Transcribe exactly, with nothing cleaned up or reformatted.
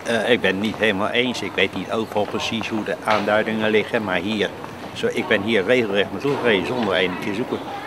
Uh, ik ben het niet helemaal eens. Ik weet niet overal precies hoe de aanduidingen liggen, maar hier, zo, ik ben hier regelrecht naartoe gereden zonder een te zoeken.